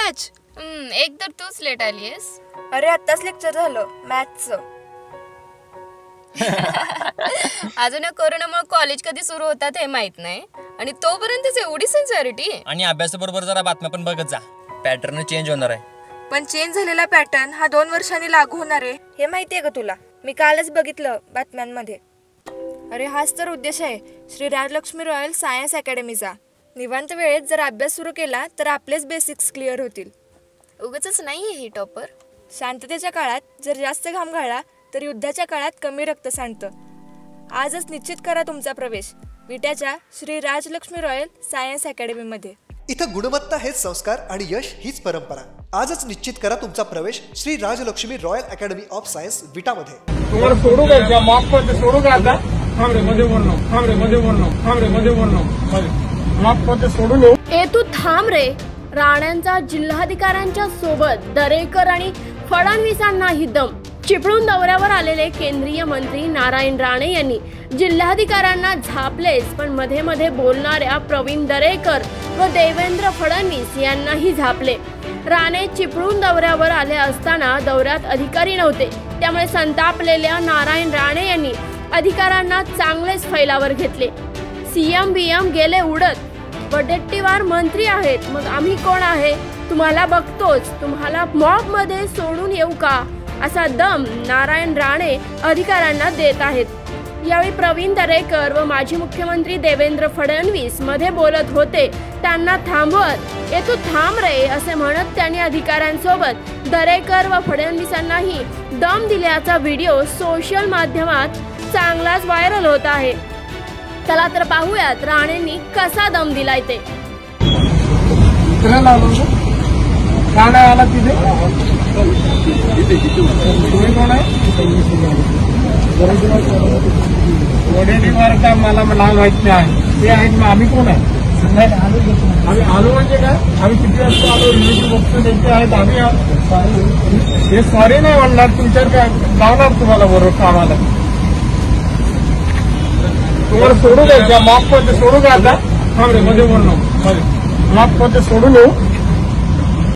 Match? एक तर तूच लेट आलीयस. अरे आत्ताच लेक्चर झालं मॅथ्सचं. अजून कोरोनामुळे कॉलेज कधी सुरू होतात हे माहित नाही आणि तोपर्यंतच एवढी सिन्सिअरिटी. आणि अभ्यासाबरोबर जरा बातम्या पण बघत जा, पॅटर्न चेंज होणार आहे. पण चेंज झालेला पॅटर्न हा 2 वर्षांनी लागू होणार आहे हे माहितीये का तुला? मी कालच बघितलं बातम्यांमध्ये. अरे हाच तर उद्देश आहे श्री राजलक्ष्मी रॉयल सायन्स अकॅडमीचा. निवांत वेळेत जर अभ्यास सुरू केला तर आपलेच बेसिक्स क्लिअर होतील. उगाचच नाहीये ही टॉपर. शांततेच्या काळात जर जास्त घाम गाळला तर युद्धाच्या काळात कमी रक्त सांडतं. आजच निश्चित करा तुमचा प्रवेश विट्याच्या श्री राजलक्ष्मी रॉयल सायन्स अकॅडमीमध्ये. इथं गुणवत्ता हेच संस्कार आणि यश हीच परंपरा. आजच निश्चित करा तुमचा प्रवेश Shri Rajalakshmi royal academy of science विटामध्ये. तुम्हाला सोडू द्यायचं माफ करते सोडू का आता? थांबरे मध्ये बोलणं थांबरे मध्ये बोलणं थांबरे मध्ये बोलणं माफ करते सोडू लो. ए तू थांब रे. राण्यांचा जिल्हाधिकाऱ्यांच्या सोबत दरेकर आणि फडणवीसांनाही दम. चिपळूण दौऱ्यावर आलेले केंद्रीय मंत्री नारायण राणे यांनी जिल्हाधिकाऱ्यांना झापलेच, पण मध्ये मध्ये बोलणाऱ्या प्रवीण दरेकर व देवेंद्र फडणवीस यांनाही झापले. राणे चिपळूण दौऱ्यावर आले असताना दौऱ्यात अधिकारी नव्हते, त्यामुळे संतापलेल्या नारायण राणे यांनी अधिकाऱ्यांना चांगलेच फैलावर घेतले. सीएम बीएम गेले उडत, वडेट्टीवार मंत्री आहेत, मग आम्ही कोण आहे? तुम्हाला बघतोच, तुम्हाला मॉब मध्ये सोडून येऊ का? असा दम नारायण राणे अधिकाऱ्यांना देत आहेत. यावेळी प्रवीण दरेकर व माजी मुख्यमंत्री देवेंद्र फडणवीस मध्ये बोलत होते. त्यांना थांबवत ए तू थांब रे असे म्हणत त्यांनी अधिकाऱ्यांसोबत दरेकर व फडणवीसांनाही दम दिल्याचा व्हिडिओ सोशल माध्यमात चांगलाच व्हायरल होत आहे. चला तर पाहूयात राणेंनी कसा दम दिलाय ते. वडेट्टीवार मला माहित नाही ते आहेत. आम्ही कोण आहे? आम्ही आलो म्हणजे काय? आम्ही किती वाजता आलो? रिव्ह्यू बघतो त्यांचे आहेत. आम्ही हे सॉरी नाही म्हणणार, तुमच्यावर काय लावणार तुम्हाला बरोबर कामाला. तुम्हाला सोडू द्यायचं माफ करते सोडू का आता? थांबरे मध्ये बोलणं माफ करते सोडू लो.